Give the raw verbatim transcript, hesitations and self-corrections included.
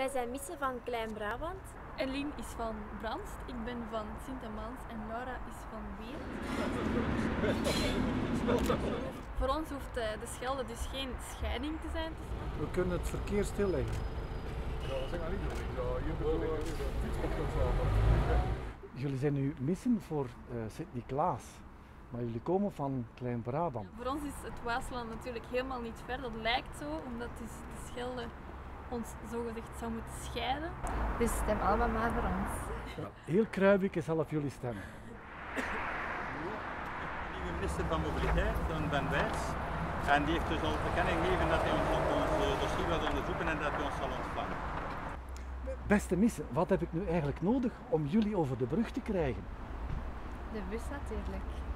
Wij zijn Misse van Klein-Brabant. Eline is van Brandst, ik ben van Sint-Amans en Laura is van Weert. Voor ons hoeft de Schelde dus geen scheiding te zijn. We kunnen het verkeer stilleggen. Ja, zeg maar niet doen. Ja, hier bedoel ik Jullie zijn nu Missen voor uh, Sint-Niklaas, maar jullie komen van Klein-Brabant. Voor ons is het Waasland natuurlijk helemaal niet ver, dat lijkt zo, omdat dus de Schelde ons zogezegd zou moeten scheiden. Dus stem allemaal maar voor ons. Ja, heel Kruibeke zal op jullie stemmen. De nieuwe minister van Mobiliteit, van Ben Wijs, en die heeft dus al verkenning gegeven dat hij ons op ons dossier wil onderzoeken en dat hij ons zal ontvangen. Beste Missen, wat heb ik nu eigenlijk nodig om jullie over de brug te krijgen? De bus natuurlijk.